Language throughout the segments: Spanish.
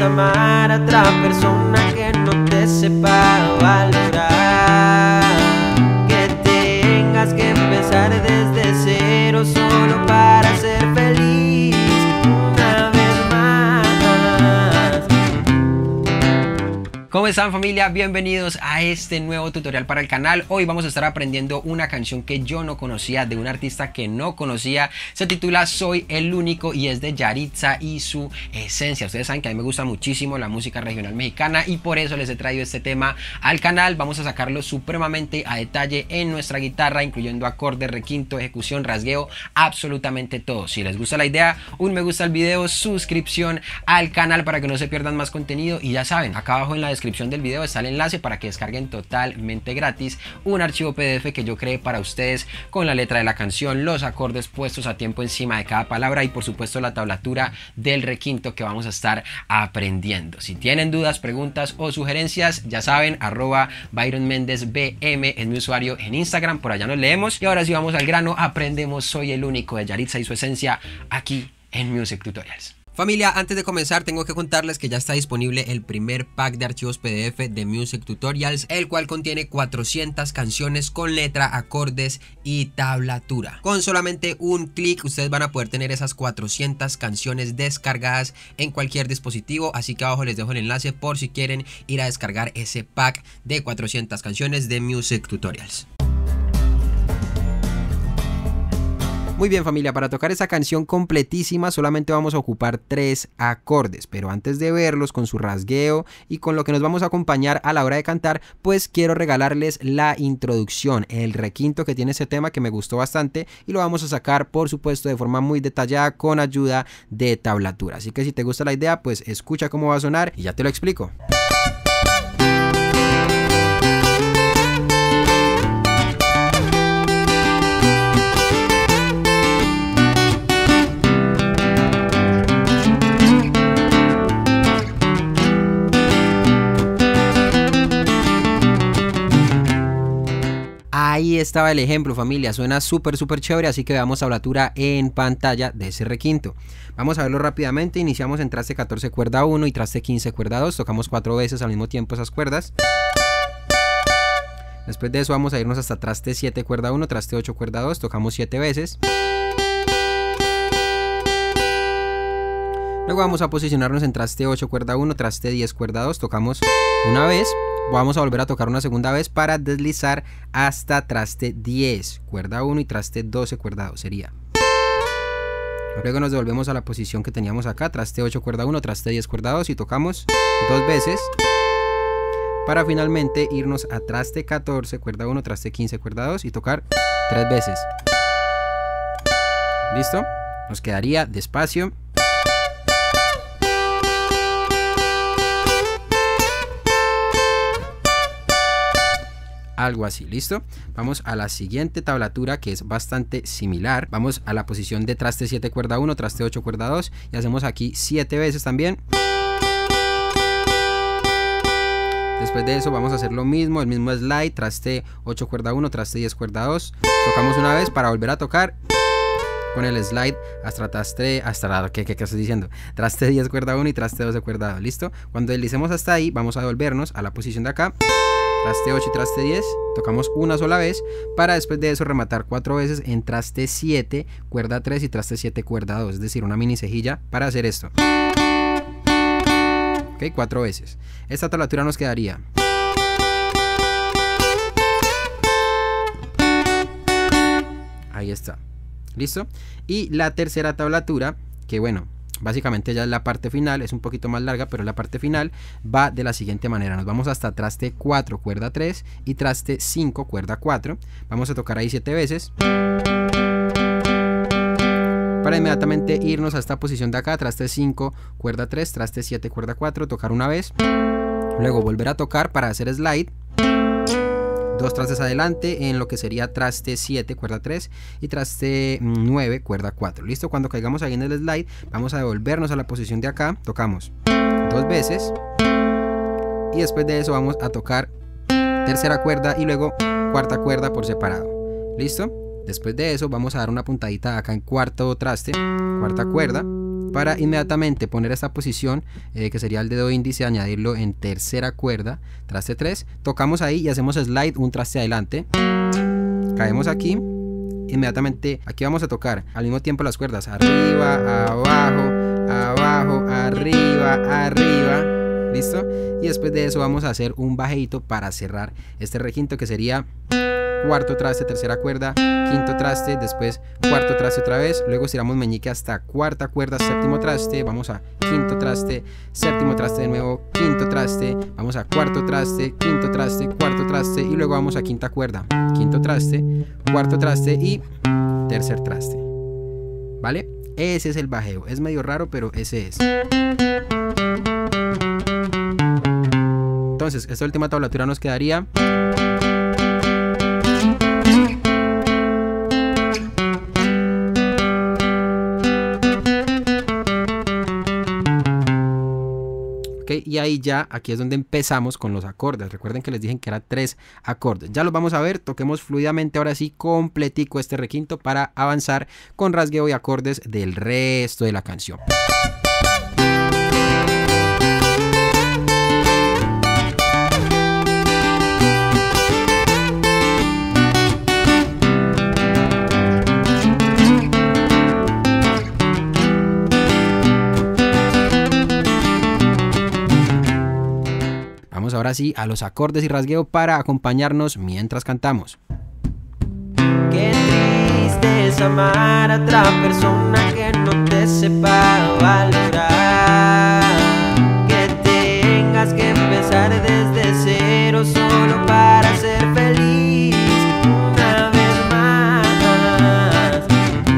amar a otra persona que no te sepa valorar, que tengas que empezar desde cero solo para ser feliz una vez más. ¿Cómo están, familia? Bienvenidos a este nuevo tutorial para el canal. Hoy vamos a estar aprendiendo una canción que yo no conocía, de un artista que no conocía. Se titula Soy el Único y es de Yaritza y su esencia. Ustedes saben que a mí me gusta muchísimo la música regional mexicana y por eso les he traído este tema al canal. Vamos a sacarlo supremamente a detalle en nuestra guitarra, incluyendo acordes, requinto, ejecución, rasgueo, absolutamente todo. Si les gusta la idea, un me gusta al video, suscripción al canal para que no se pierdan más contenido. Y ya saben, acá abajo en la descripción del video está el enlace para que descarguen totalmente gratis un archivo PDF que yo creé para ustedes, con la letra de la canción, los acordes puestos a tiempo encima de cada palabra y por supuesto la tablatura del requinto que vamos a estar aprendiendo. Si tienen dudas, preguntas o sugerencias, ya saben, @ByronMendezBM es mi usuario en Instagram, por allá nos leemos. Y ahora sí vamos al grano, aprendemos Soy el Único de Yaritza y su esencia aquí en Music Tutorials. Familia, antes de comenzar tengo que contarles que ya está disponible el primer pack de archivos PDF de Music Tutorials, el cual contiene 400 canciones con letra, acordes y tablatura. Con solamente un clic ustedes van a poder tener esas 400 canciones descargadas en cualquier dispositivo, así que abajo les dejo el enlace por si quieren ir a descargar ese pack de 400 canciones de Music Tutorials. Muy bien, familia, para tocar esa canción completísima solamente vamos a ocupar 3 acordes, pero antes de verlos con su rasgueo y con lo que nos vamos a acompañar a la hora de cantar, pues quiero regalarles la introducción, el requinto que tiene ese tema que me gustó bastante y lo vamos a sacar por supuesto de forma muy detallada con ayuda de tablatura. Así que si te gusta la idea, pues escucha cómo va a sonar y ya te lo explico. Ahí estaba el ejemplo, familia, suena súper chévere, así que veamos tablatura en pantalla de ese requinto. Vamos a verlo rápidamente. Iniciamos en traste 14 cuerda 1 y traste 15 cuerda 2, tocamos 4 veces al mismo tiempo esas cuerdas. Después de eso vamos a irnos hasta traste 7 cuerda 1, traste 8 cuerda 2, tocamos 7 veces. Luego vamos a posicionarnos en traste 8 cuerda 1, traste 10 cuerda 2, tocamos una vez. Vamos a volver a tocar una segunda vez para deslizar hasta traste 10 cuerda 1 y traste 12 cuerda 2 sería. Luego nos devolvemos a la posición que teníamos acá, traste 8 cuerda 1, traste 10 cuerda 2 y tocamos 2 veces para finalmente irnos a traste 14 cuerda 1, traste 15 cuerda 2 y tocar 3 veces. ¿Listo? Nos quedaría despacio. Algo así, ¿listo? Vamos a la siguiente tablatura que es bastante similar. Vamos a la posición de traste 7 cuerda 1, traste 8 cuerda 2 y hacemos aquí 7 veces también. Después de eso vamos a hacer lo mismo, el mismo slide, traste 8 cuerda 1, traste 10 cuerda 2. Tocamos una vez para volver a tocar con el slide hasta traste, ¿qué estoy diciendo? Traste 10 cuerda 1 y traste 12 cuerda 2, ¿listo? Cuando deslicemos hasta ahí vamos a devolvernos a la posición de acá. Traste 8 y traste 10, tocamos una sola vez para después de eso rematar 4 veces en traste 7, cuerda 3 y traste 7, cuerda 2, es decir, una mini cejilla para hacer esto. Ok, 4 veces. Esta tablatura nos quedaría. Ahí está. ¿Listo? Y la tercera tablatura, que bueno, básicamente ya es la parte final, es un poquito más larga, pero la parte final va de la siguiente manera. Nos vamos hasta traste 4 cuerda 3 y traste 5 cuerda 4. Vamos a tocar ahí 7 veces para inmediatamente irnos a esta posición de acá, traste 5 cuerda 3, traste 7 cuerda 4, tocar una vez, luego volver a tocar para hacer slide 2 trastes adelante en lo que sería traste 7 cuerda 3 y traste 9 cuerda 4. Listo, cuando caigamos ahí en el slide vamos a devolvernos a la posición de acá, tocamos 2 veces y después de eso vamos a tocar tercera cuerda y luego cuarta cuerda por separado. Listo, después de eso vamos a dar una puntadita acá en cuarto traste, cuarta cuerda, para inmediatamente poner esta posición, que sería el dedo índice, añadirlo en tercera cuerda, traste 3, tocamos ahí y hacemos slide un traste adelante, caemos aquí, inmediatamente aquí vamos a tocar al mismo tiempo las cuerdas arriba, abajo, abajo, arriba, arriba, listo, y después de eso vamos a hacer un bajito para cerrar este requinto, que sería cuarto traste, tercera cuerda, quinto traste, después cuarto traste otra vez, luego estiramos meñique hasta cuarta cuerda, séptimo traste, vamos a quinto traste, séptimo traste de nuevo, quinto traste, vamos a cuarto traste, quinto traste, cuarto traste y luego vamos a quinta cuerda, quinto traste, cuarto traste y tercer traste, ¿vale? Ese es el bajeo, es medio raro pero ese es. Entonces esta última tablatura nos quedaría y ahí ya, aquí es donde empezamos con los acordes. Recuerden que les dije que eran 3 acordes. Ya los vamos a ver, toquemos fluidamente ahora sí completico este requinto para avanzar con rasgueo y acordes del resto de la canción. Ahora sí a los acordes y rasgueo para acompañarnos mientras cantamos. Qué triste es amar a otra persona que no te sepa valorar, que tengas que empezar desde cero solo para ser feliz una vez más.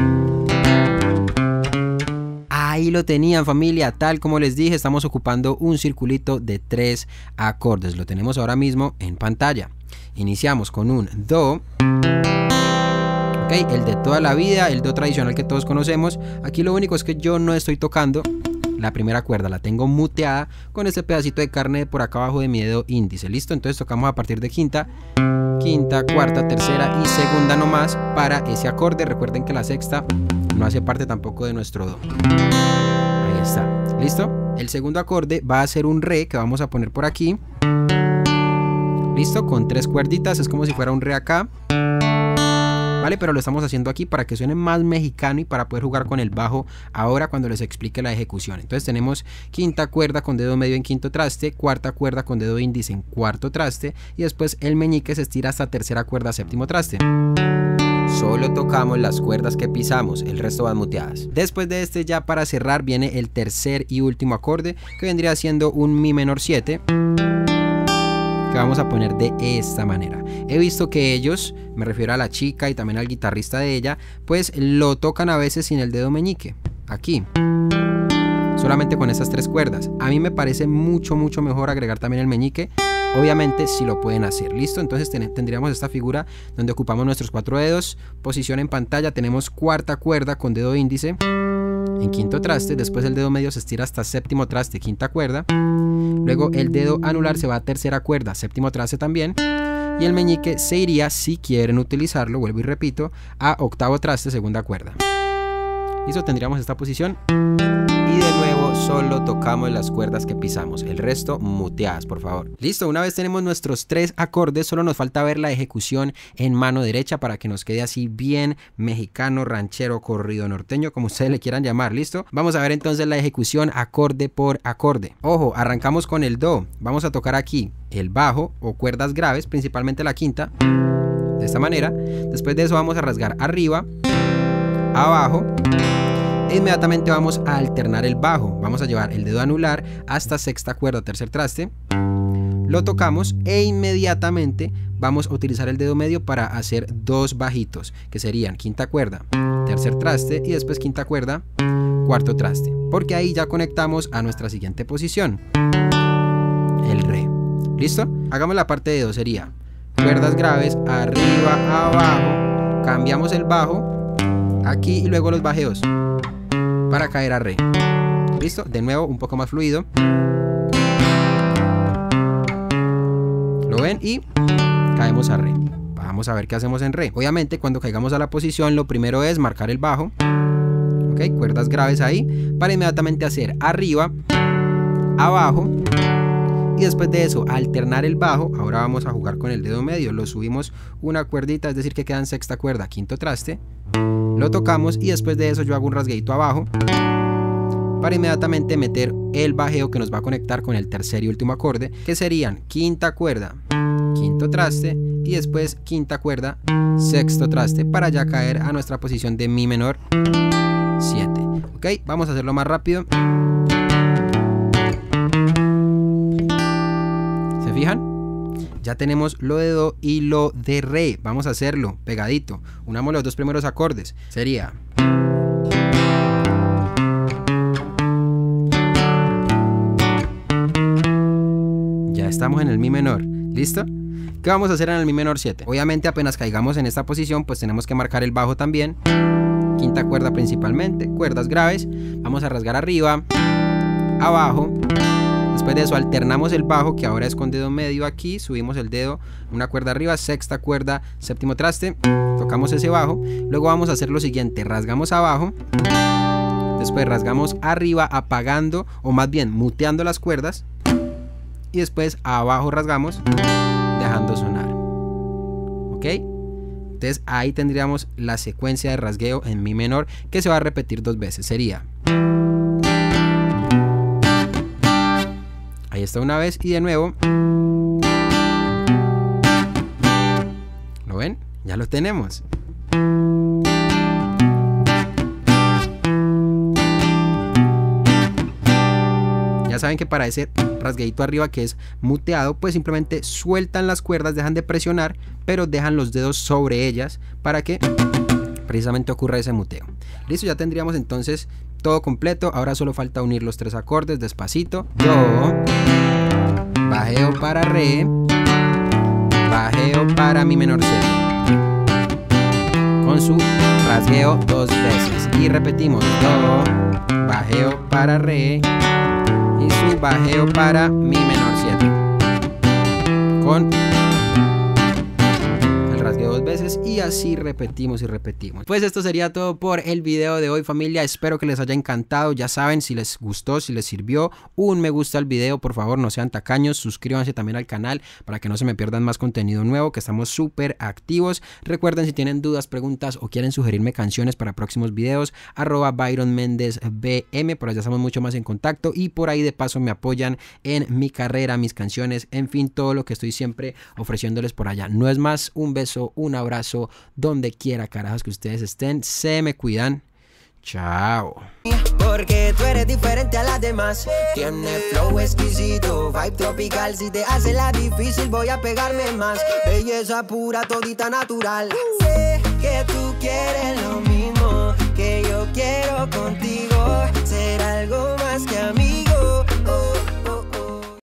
Ahí lo tenían, familia, tal como les dije, estamos ocupando un circulito de 3 acordes. Lo tenemos ahora mismo en pantalla. Iniciamos con un do, ok, el de toda la vida, el do tradicional que todos conocemos. Aquí lo único es que yo no estoy tocando la primera cuerda, la tengo muteada con este pedacito de carne por acá abajo de mi dedo índice, listo. Entonces tocamos a partir de quinta, cuarta, tercera y segunda nomás para ese acorde. Recuerden que la sexta no hace parte tampoco de nuestro do. Ahí está, listo. El segundo acorde va a ser un re que vamos a poner por aquí, listo, con 3 cuerditas, es como si fuera un re acá, vale, pero lo estamos haciendo aquí para que suene más mexicano y para poder jugar con el bajo ahora cuando les explique la ejecución. Entonces tenemos quinta cuerda con dedo medio en quinto traste, cuarta cuerda con dedo índice en cuarto traste y después el meñique se estira hasta tercera cuerda, séptimo traste. Solo tocamos las cuerdas que pisamos, el resto van muteadas. Después de este, ya para cerrar, viene el tercer y último acorde, que vendría siendo un mi menor 7, que vamos a poner de esta manera. He visto que ellos, me refiero a la chica y también al guitarrista de ella, pues lo tocan a veces sin el dedo meñique, aquí, solamente con estas 3 cuerdas. A mí me parece mucho mejor agregar también el meñique, obviamente si lo pueden hacer, listo. Entonces tendríamos esta figura donde ocupamos nuestros 4 dedos, posición en pantalla, tenemos cuarta cuerda con dedo índice en quinto traste, después el dedo medio se estira hasta séptimo traste, quinta cuerda, luego el dedo anular se va a tercera cuerda, séptimo traste también, y el meñique se iría, si quieren utilizarlo, vuelvo y repito, a octavo traste, segunda cuerda. Listo, tendríamos esta posición. Y de nuevo solo tocamos las cuerdas que pisamos, el resto muteadas, por favor. Listo, una vez tenemos nuestros 3 acordes, solo nos falta ver la ejecución en mano derecha para que nos quede así bien mexicano, ranchero, corrido norteño, como ustedes le quieran llamar, ¿listo? Vamos a ver entonces la ejecución acorde por acorde. Ojo, arrancamos con el do, vamos a tocar aquí el bajo o cuerdas graves, principalmente la quinta, de esta manera. Después de eso vamos a rasgar arriba, abajo, e inmediatamente vamos a alternar el bajo. Vamos a llevar el dedo anular hasta sexta cuerda, tercer traste, lo tocamos e inmediatamente vamos a utilizar el dedo medio para hacer 2 bajitos, que serían quinta cuerda, tercer traste y después quinta cuerda, cuarto traste, porque ahí ya conectamos a nuestra siguiente posición, el re. ¿Listo? Hagamos la parte de do, sería cuerdas graves, arriba, abajo, cambiamos el bajo aquí y luego los bajeos para caer a re. ¿Listo? De nuevo, un poco más fluido. ¿Lo ven? Y caemos a re. Vamos a ver qué hacemos en re. Obviamente, cuando caigamos a la posición, lo primero es marcar el bajo. ok, cuerdas graves ahí, para inmediatamente hacer arriba, abajo, y después de eso alternar el bajo. Ahora vamos a jugar con el dedo medio, lo subimos una cuerdita, es decir que queda en sexta cuerda, quinto traste, lo tocamos y después de eso yo hago un rasgueito abajo para inmediatamente meter el bajeo que nos va a conectar con el tercer y último acorde, que serían quinta cuerda, quinto traste y después quinta cuerda, sexto traste, para ya caer a nuestra posición de mi menor 7. Ok, vamos a hacerlo más rápido. ¿Se fijan? Ya tenemos lo de do y lo de re. Vamos a hacerlo pegadito. Unamos los dos primeros acordes. Sería... ya estamos en el mi menor. ¿Listo? ¿Qué vamos a hacer en el mi menor 7? Obviamente apenas caigamos en esta posición, pues tenemos que marcar el bajo también. Quinta cuerda principalmente, cuerdas graves. Vamos a rasgar arriba, abajo. Después de eso alternamos el bajo, que ahora es con dedo medio aquí. Subimos el dedo, una cuerda arriba, sexta cuerda, séptimo traste. Tocamos ese bajo. Luego vamos a hacer lo siguiente, rasgamos abajo. Después rasgamos arriba apagando, o más bien muteando las cuerdas. Y después abajo rasgamos dejando sonar. ¿Ok? Entonces ahí tendríamos la secuencia de rasgueo en mi menor, que se va a repetir 2 veces. Sería... ahí está una vez y de nuevo. ¿Lo ven? Ya lo tenemos. Ya saben que para ese rasgueito arriba que es muteado, pues simplemente sueltan las cuerdas, dejan de presionar, pero dejan los dedos sobre ellas para que precisamente ocurra ese muteo. Listo, ya tendríamos entonces todo completo. Ahora solo falta unir los 3 acordes despacito. Do, bajeo para re, bajeo para mi menor 7, con su rasgueo 2 veces. Y repetimos: do, bajeo para re y su bajeo para mi menor 7, con el rasgueo 2 veces, y así repetimos y repetimos. Pues esto sería todo por el video de hoy, familia. Espero que les haya encantado. Ya saben, si les gustó, si les sirvió, un me gusta al video, por favor, no sean tacaños. Suscríbanse también al canal para que no se me pierdan más contenido nuevo, que estamos súper activos. Recuerden, si tienen dudas, preguntas o quieren sugerirme canciones para próximos videos, @ByronMendezBM, por allá estamos mucho más en contacto, y por ahí de paso me apoyan en mi carrera, mis canciones, en fin, todo lo que estoy siempre ofreciéndoles por allá. No es más, un beso, un abrazo, donde quiera carajos que ustedes estén. Se me cuidan. Chao. Porque tú eres diferente a las demás. Tienes flow exquisito, vibe tropical. Si te hace la difícil voy a pegarme más. Belleza pura, todita natural. Sé que tú quieres lo mismo que yo quiero contigo. Ser algo más que amigo.